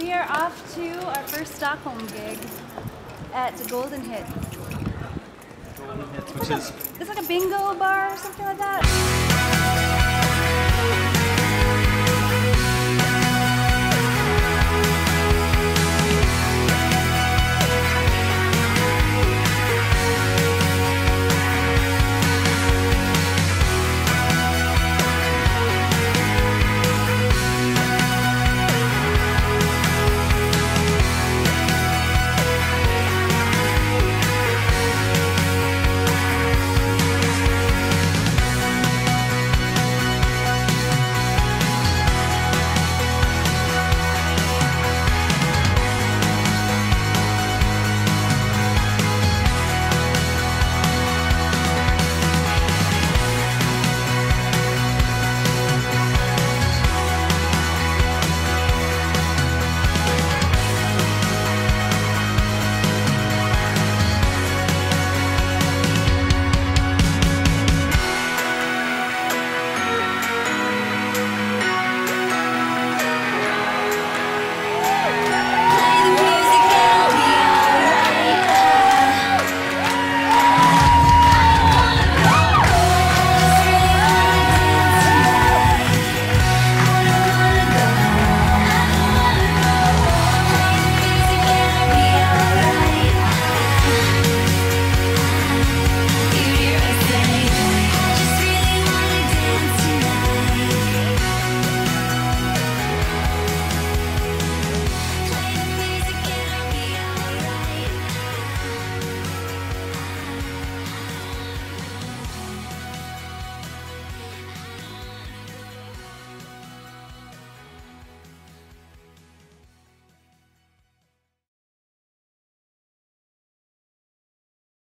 We are off to our first Stockholm gig at Golden Hits. Golden Hits, which is... It's like a bingo bar or something like that.